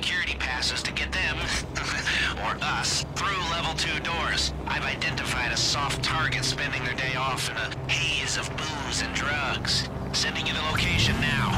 security passes to get them, or us, through level 2 doors. I've identified a soft target spending their day off in a haze of booze and drugs. Sending you the location now.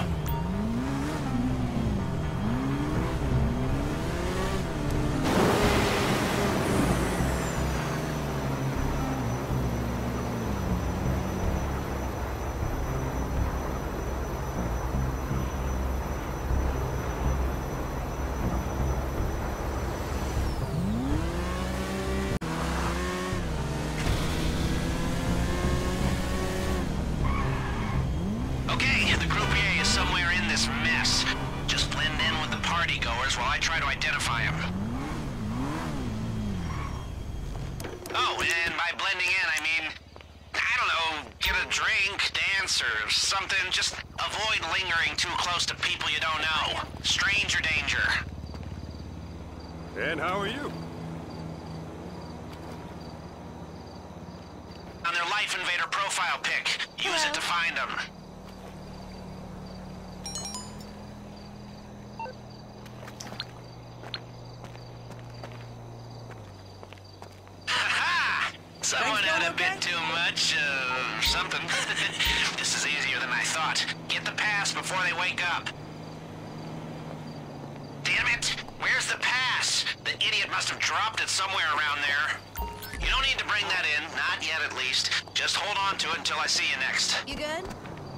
While I try to identify him. Oh, and by blending in, I mean, I don't know, get a drink, dance, or something. Just avoid lingering too close to people you don't know. Stranger danger. And how are you? On their Life Invader profile pic. Use it to find them. Someone had a bit too much, something. This is easier than I thought. Get the pass before they wake up. Damn it! Where's the pass? The idiot must have dropped it somewhere around there. You don't need to bring that in, not yet at least. Just hold on to it until I see you next. You good?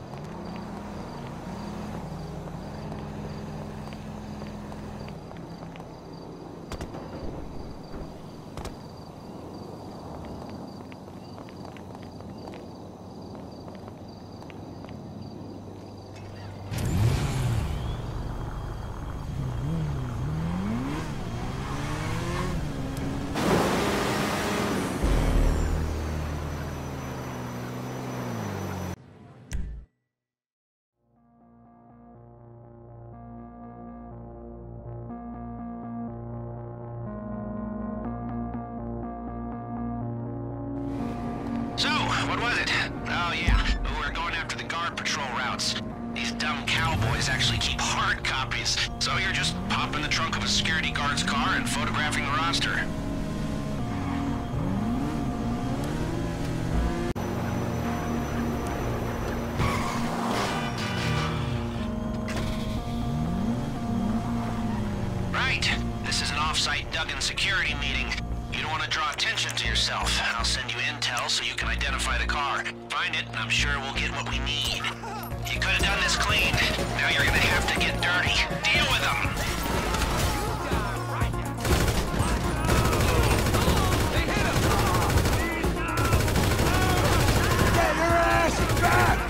So, what was it? Oh yeah, we're going after the guard patrol routes. These dumb cowboys actually keep hard copies, so you're just popping the trunk of a security guard's car and photographing the roster. Right, this is an off-site Duggan security meeting. You don't want to draw attention to yourself. I'll send you intel so you can identify the car. Find it, and I'm sure we'll get what we need. You could have done this clean. Now you're gonna have to get dirty. Deal with them! Get your ass back!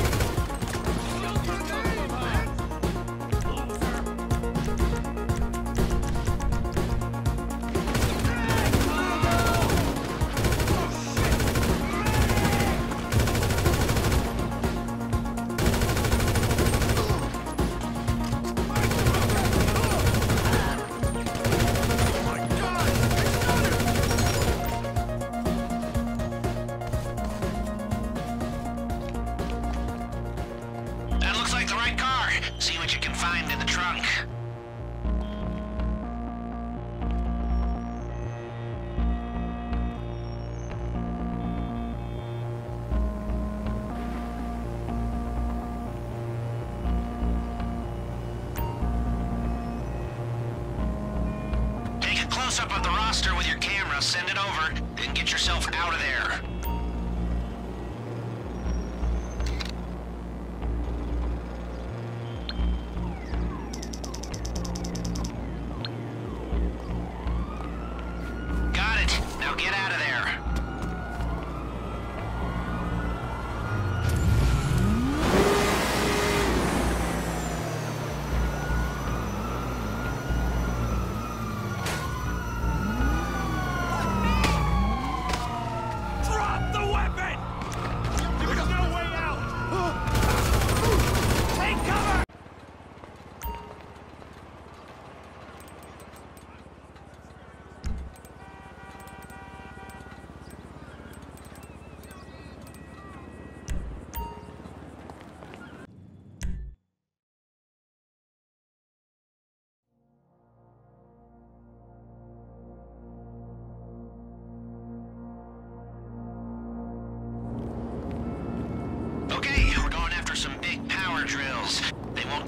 See what you can find in the trunk. Take a close-up of the roster with your camera, send it over, then get yourself out of there. Now get out of there. Drop the weapon! There's no way out! Take cover!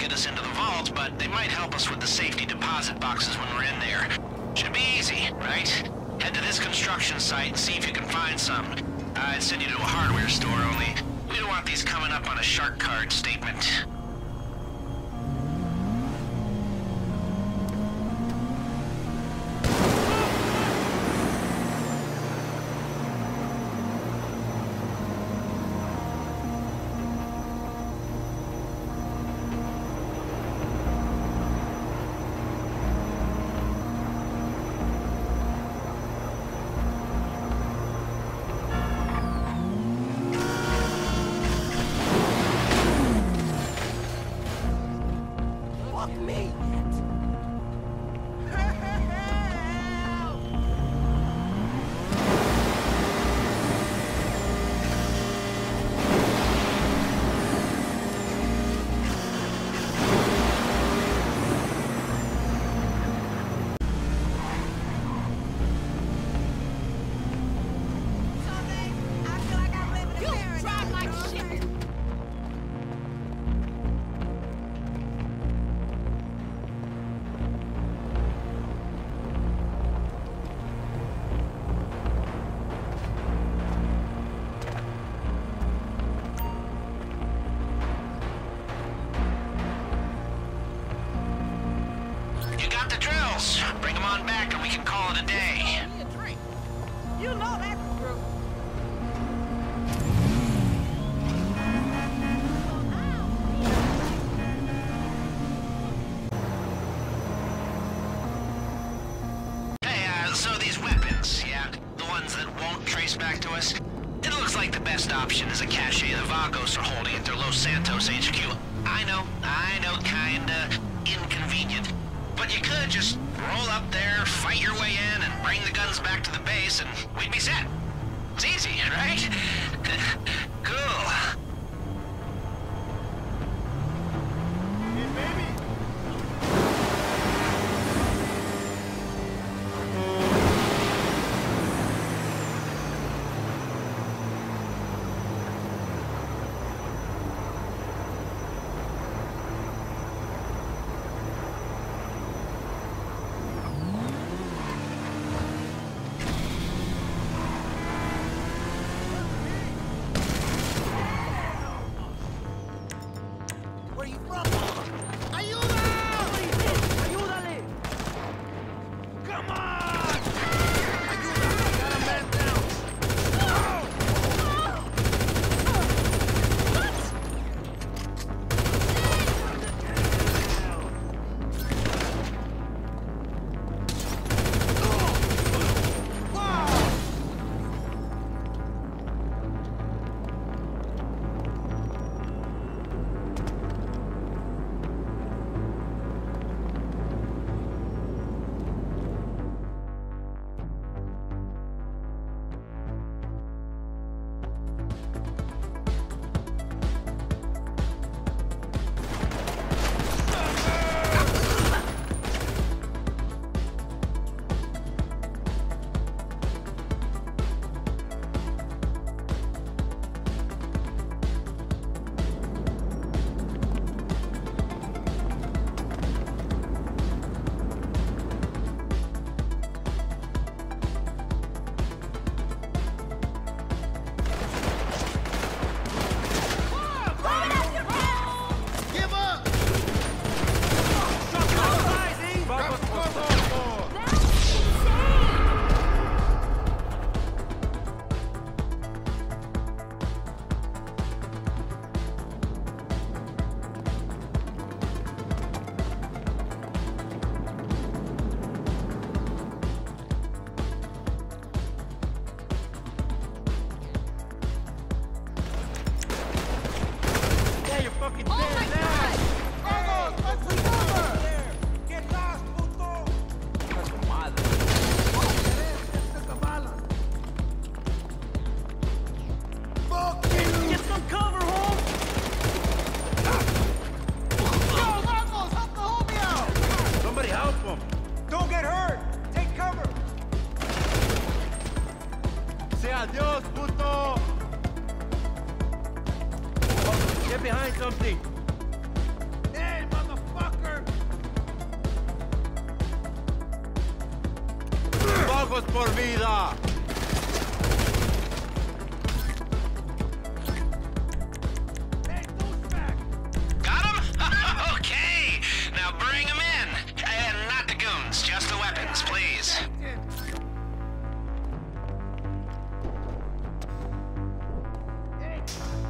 get us into the vault, but they might help us with the safety deposit boxes when we're in there. Should be easy, right? Head to this construction site and see if you can find some. I'd send you to a hardware store, only we don't want these coming up on a shark card statement. Bring them on back and we can call it a day. You know that's true. Hey, so these weapons, yeah, the ones that won't trace back to us, it looks like the best option is a cache the Vagos are holding at their Los Santos HQ. I know, kinda inconvenient. But you could just roll up there, fight your way in, and bring the guns back to the base, and we'd be set. It's easy, right? Cool. Hey, baby! Adiós, puto! Get behind something! Hey, ojos por vida! Hey, douchebag! Got him? Okay, now bring him in. And not the goons, just the weapons, please. Hey!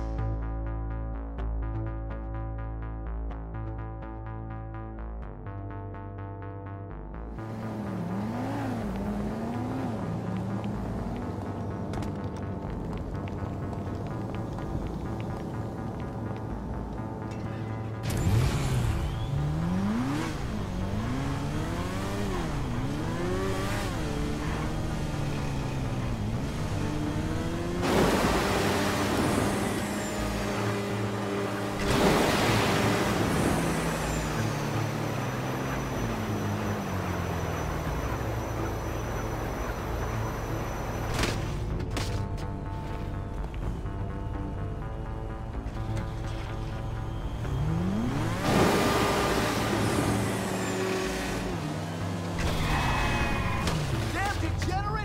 Damn degenerate!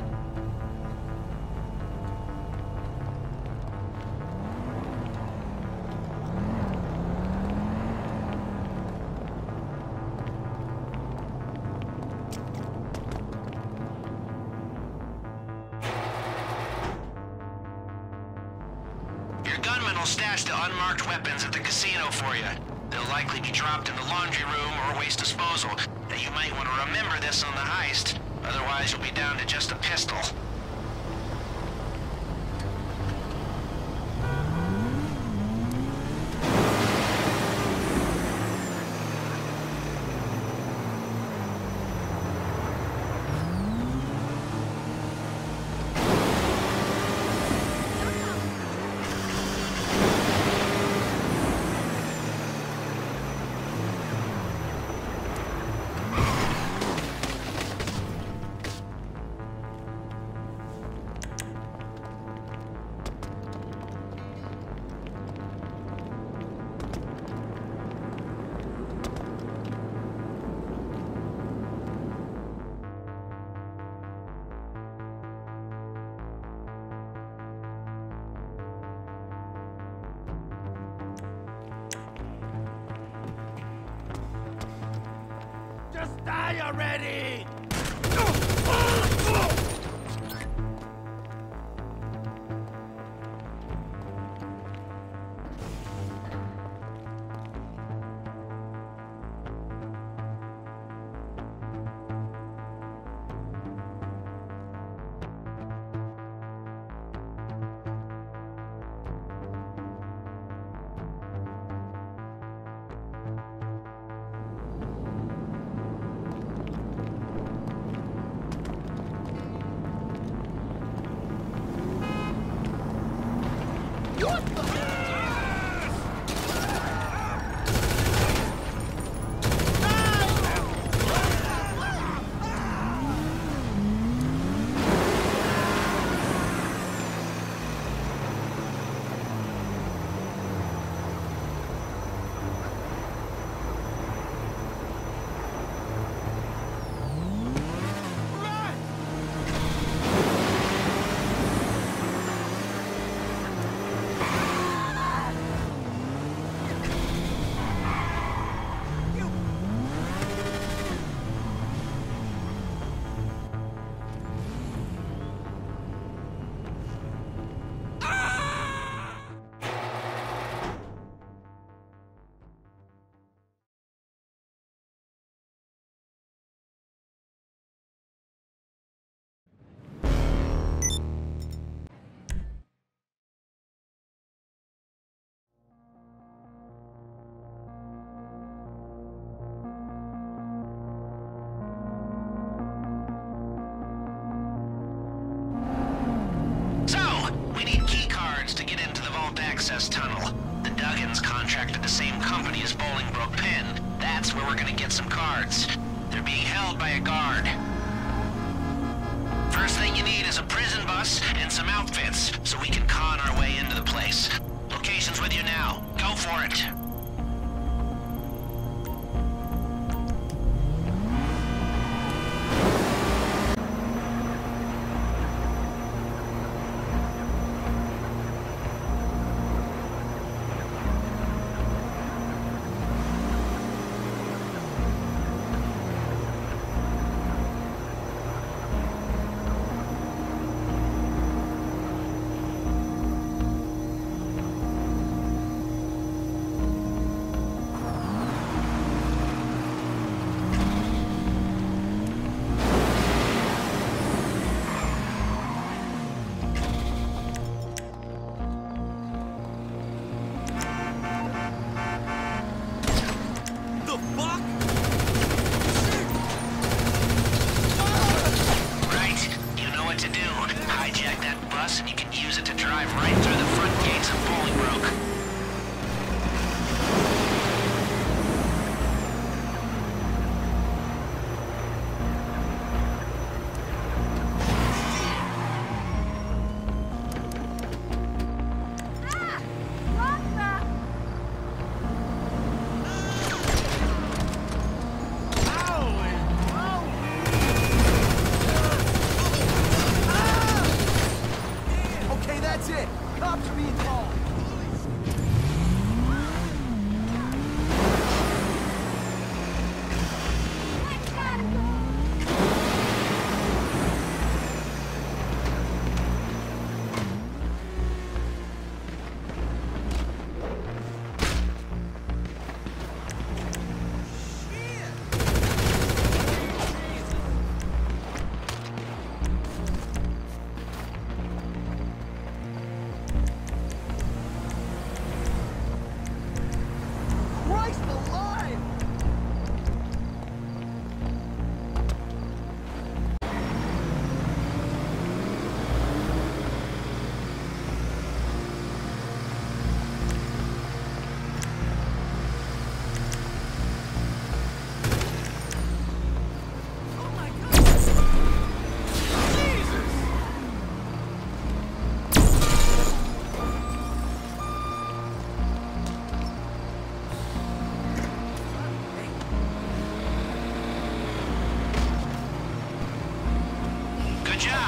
Your gunman will stash the unmarked weapons at the casino for you. They'll likely be dropped in the laundry room or waste disposal. Now, you might want to remember this on the heist, otherwise you'll be down to just a pistol. Just die already! access tunnel. The Duggins contracted the same company as Bolingbroke Pen. That's where we're gonna get some cards. They're being held by a guard. First thing you need is a prison bus and some outfits, so we can con our way into the place. Location's with you now. Go for it.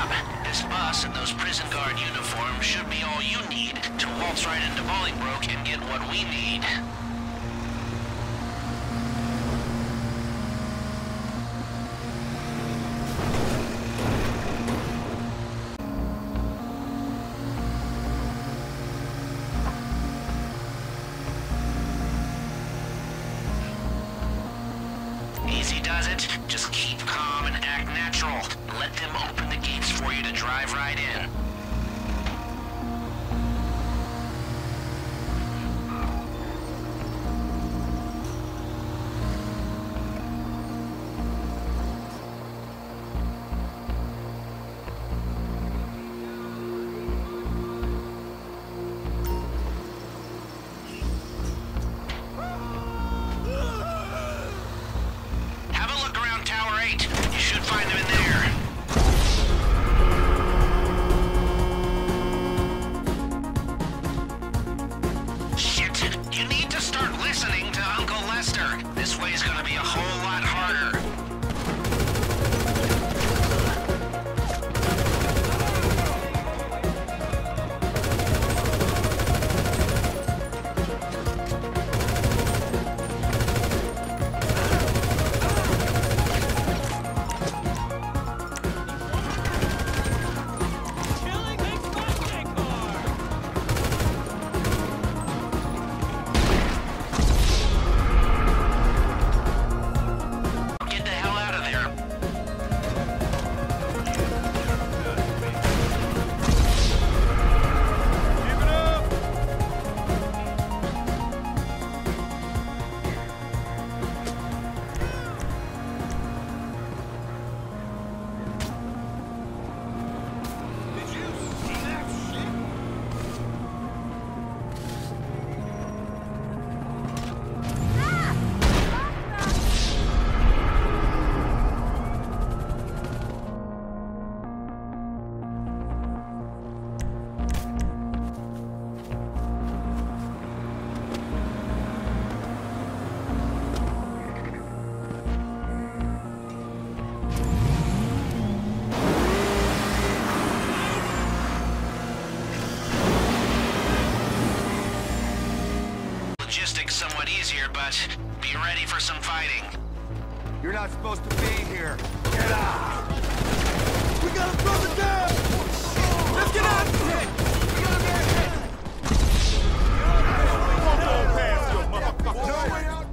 job. This bus and those prison guard uniforms should be all you need to waltz right into Bolingbroke and get what we need. Easy does it. Just keep calm and act natural. Let them open the gates for you to drive right in. Have a look around Tower 8. You should find them in there. Shit! You need to start listening to Uncle Lester. This way's gonna be a whole lot harder. Killing makes my car. Get the hell out of there. Give it up. Did you see that shit? Logistics somewhat easier, but be ready for some fighting. You're not supposed to be here. Get out! We gotta throw the down! Let's get out of here! Won't go past you, motherfucker. No way out!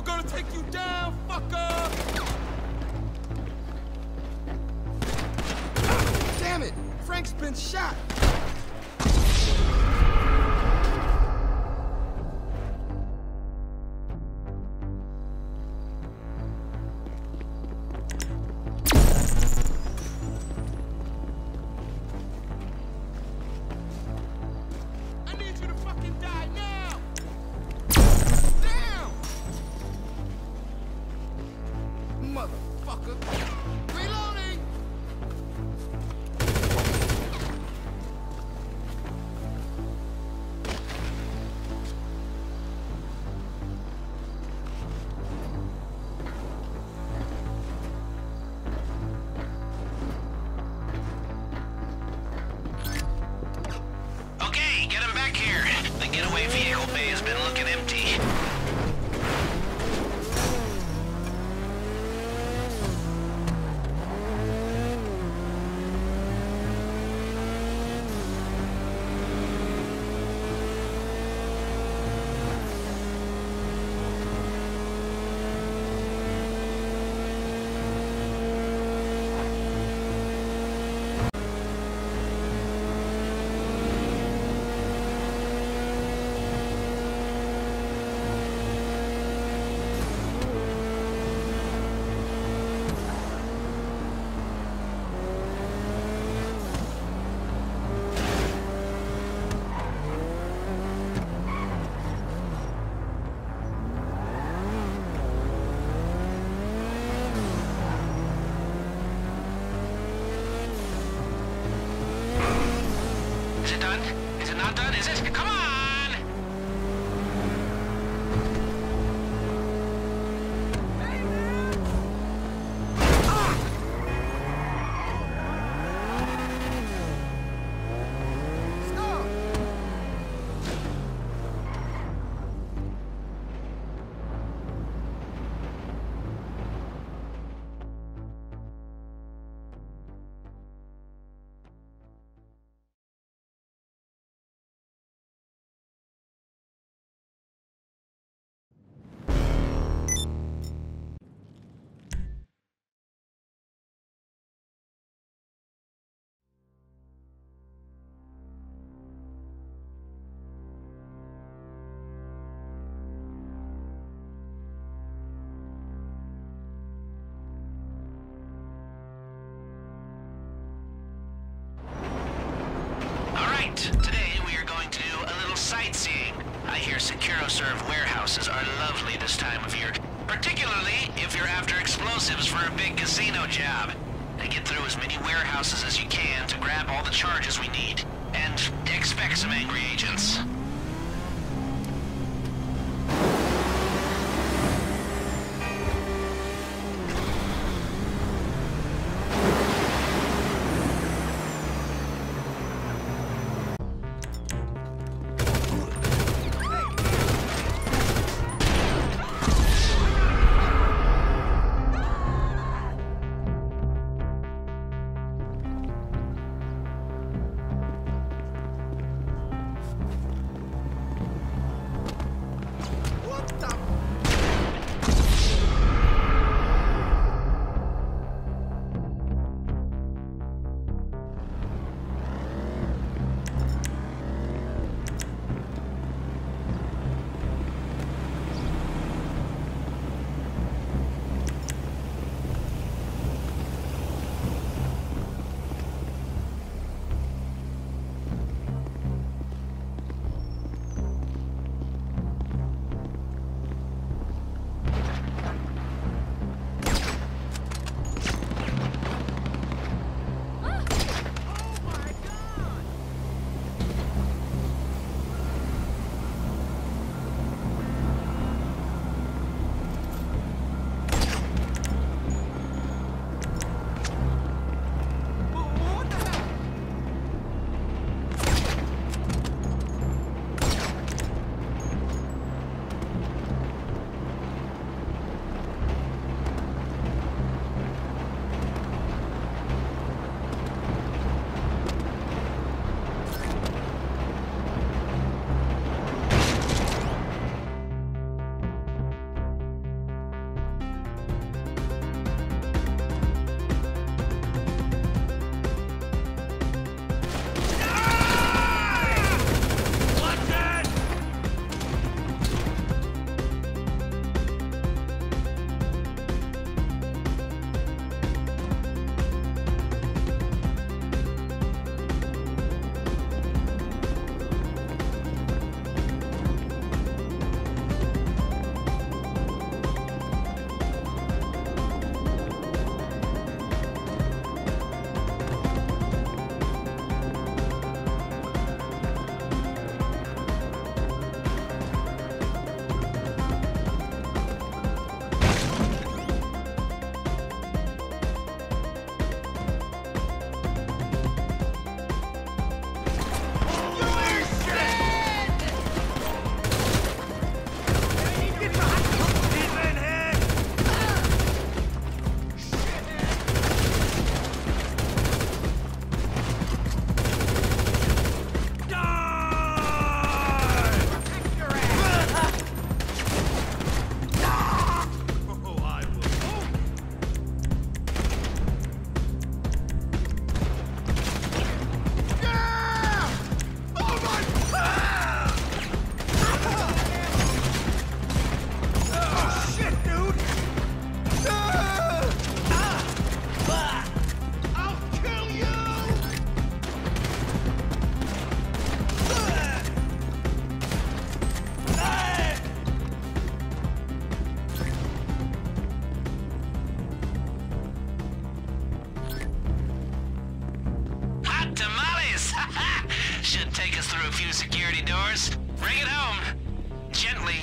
I'm gonna take you down, fucker! Damn it! Frank's been shot! Motherfucker! Reloading! Okay, get him back here. The getaway vehicle bay has been looking empty. Is it done? Is it not done? Is it? Come on! Stop! Today we are going to do a little sightseeing. I hear SecuroServe warehouses are lovely this time of year, particularly if you're after explosives for a big casino job. And get through as many warehouses as you can to grab all the charges we need. And expect some angry agents. security doors. Bring it home. Gently.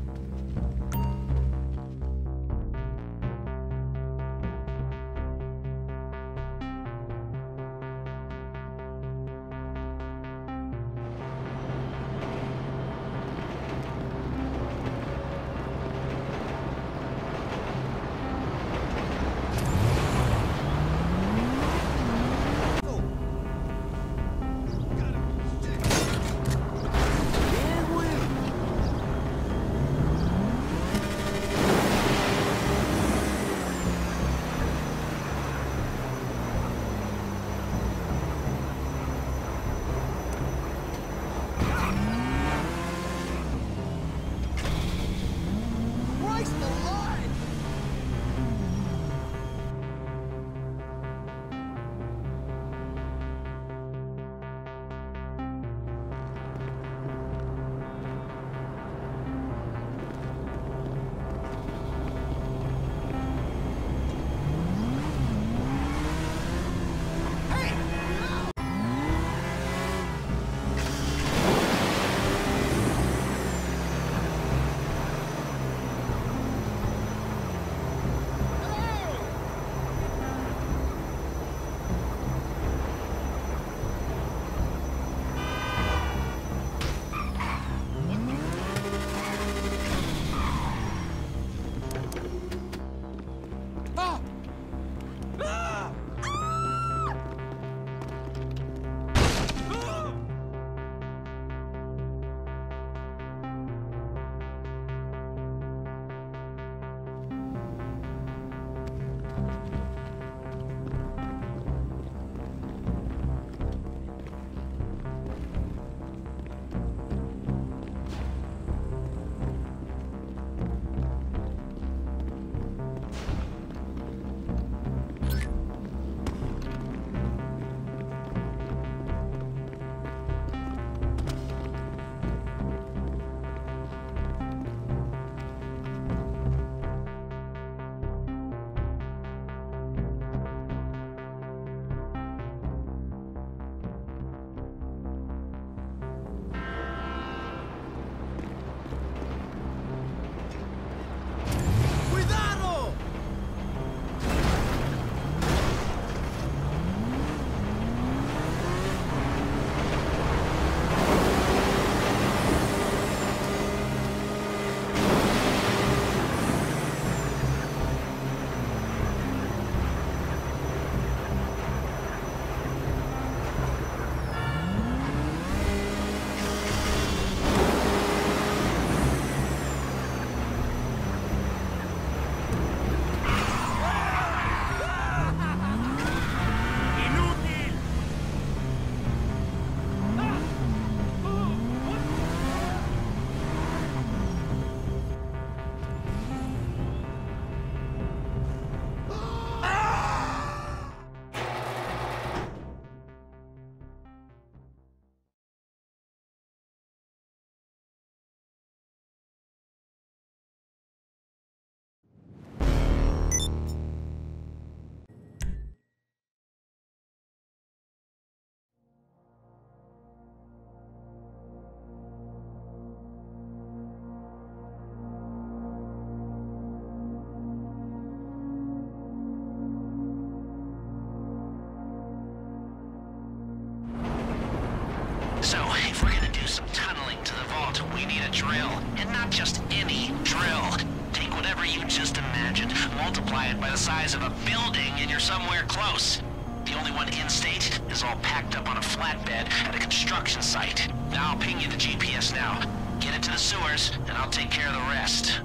drill, and not just any drill. Take whatever you just imagined, multiply it by the size of a building, and you're somewhere close. The only one in state is all packed up on a flatbed at a construction site. Now I'll ping you the GPS now. Get it to the sewers, and I'll take care of the rest.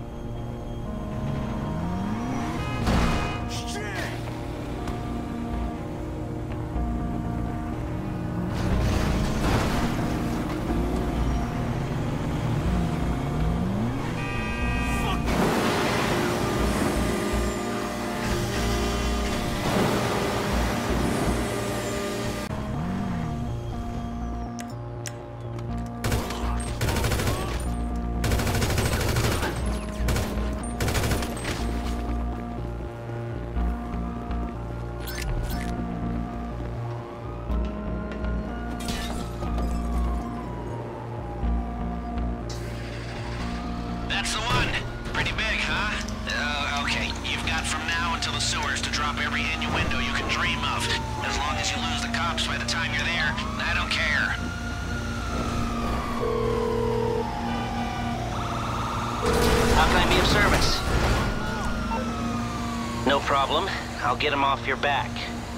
That's the one. Pretty big, huh? Okay. You've got from now until the sewers to drop every innuendo you can dream of. As long as you lose the cops by the time you're there, I don't care. How can I be of service? No problem. I'll get him off your back.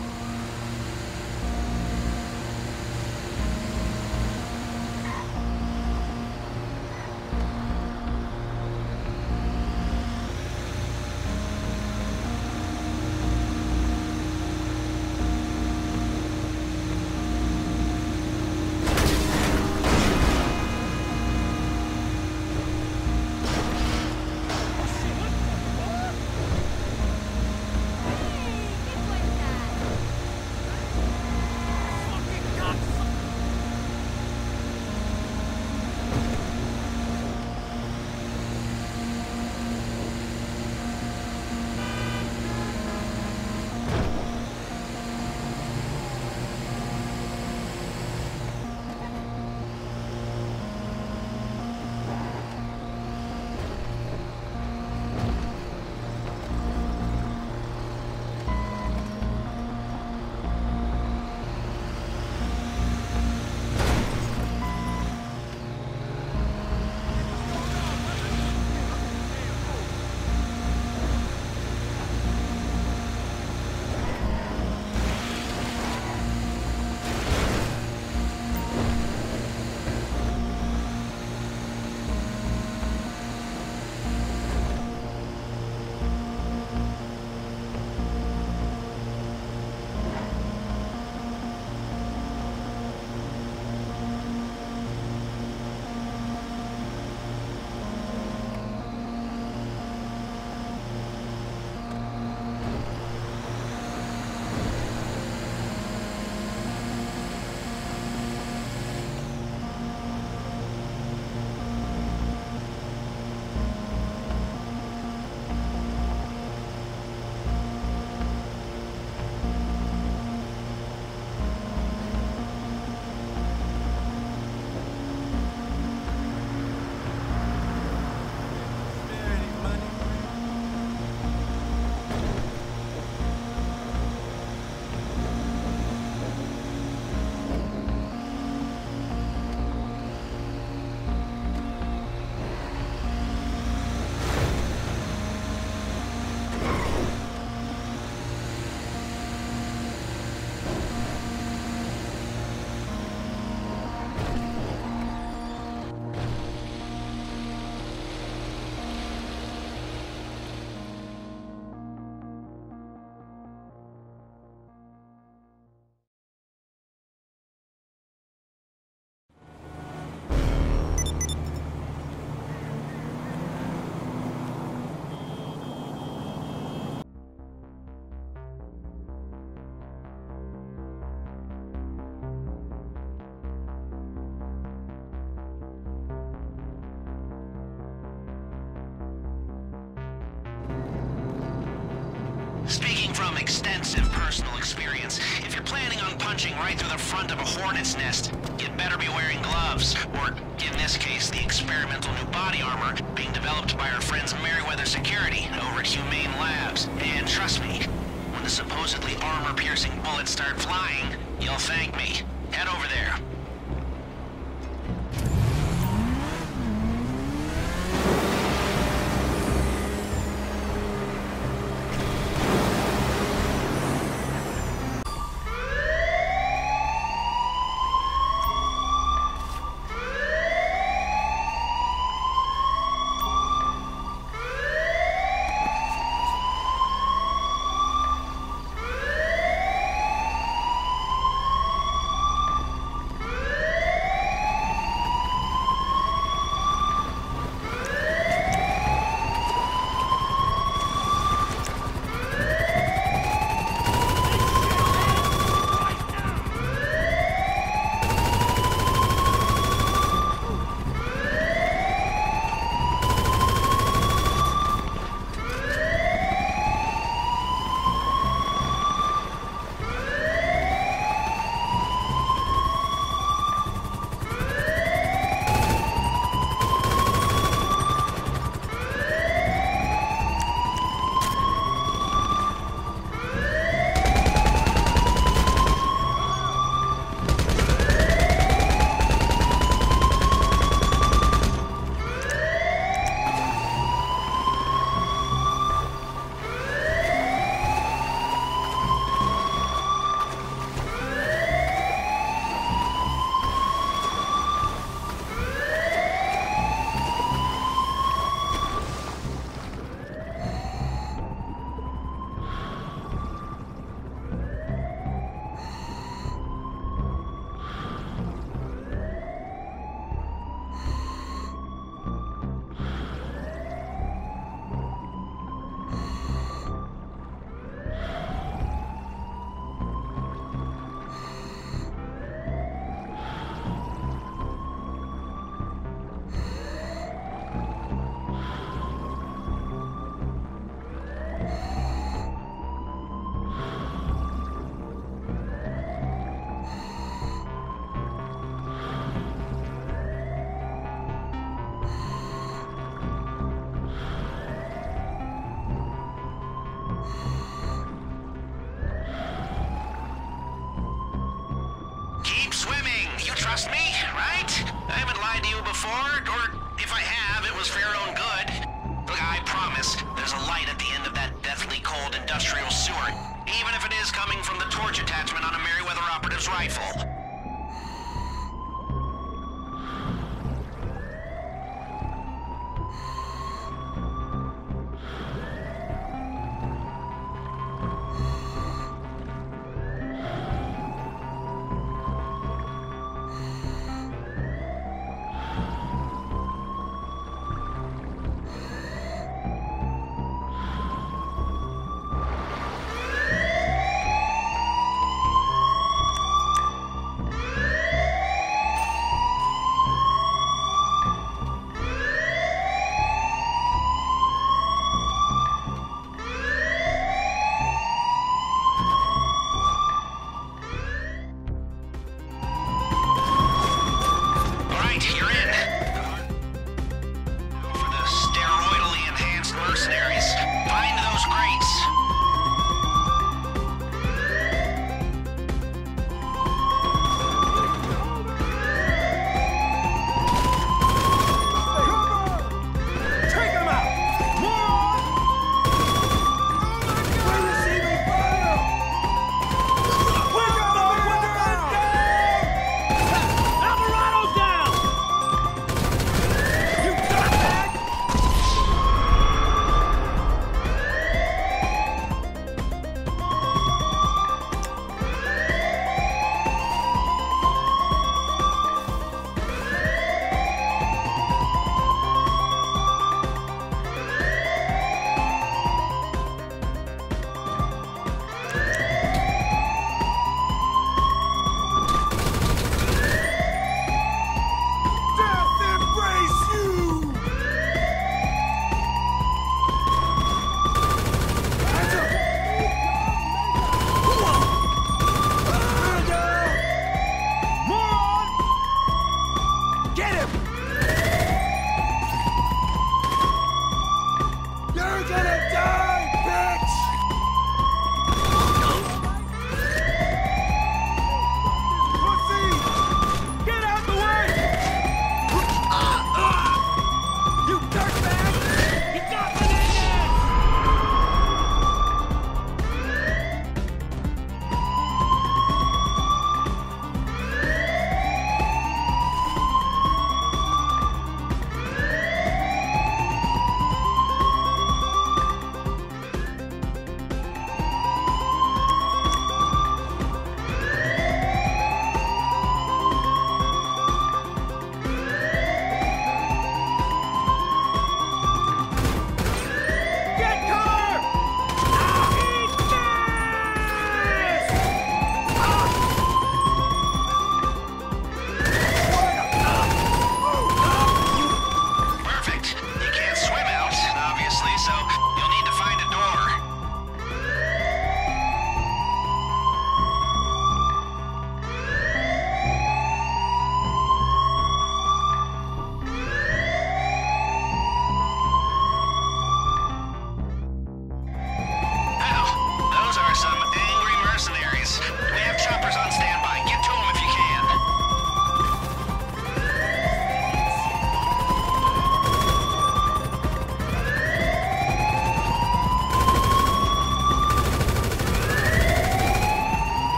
Speaking from extensive personal experience, if you're planning on punching right through the front of a hornet's nest, you'd better be wearing gloves, or, in this case, the experimental new body armor being developed by our friends Merryweather Security over at Humane Labs. And trust me, when the supposedly armor-piercing bullets start flying, you'll thank me. Head over there.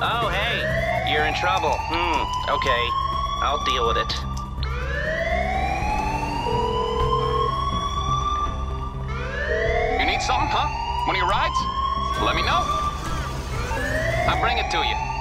Oh, hey. You're in trouble. Okay. I'll deal with it. You need something, huh? One of your rides? Let me know. I'll bring it to you.